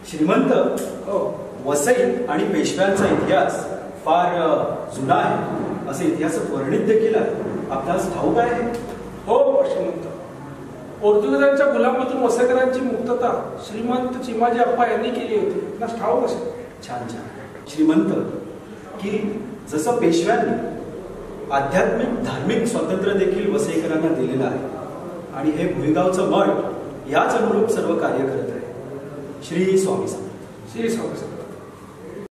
श्रीमंत, वसई आणि पेशव्यांचा इतिहास फार जुना आहे असे इतिहासात वर्णित देखील आहे. आपल्यास ठाऊक आहे? हो श्रीमंत. पोर्तुगीजांच्या गुलामातून वसईकरांची मुक्तता श्रीमंत चिमाजी अप्पा यांनी केली होती. आपल्यास ठाऊक असेल. छान छान. श्रीमंत, की जसं पेशव्यांनी आध्यात्मिक धार्मिक स्वातंत्र्य देखील वसईकरांना दिलेलं आहे आणि हे भुईगावचं मठ याच अनुरूप सर्व कार्य करत आहे. श्री स्वामी समर्थ. श्री स्वामी समर्थ.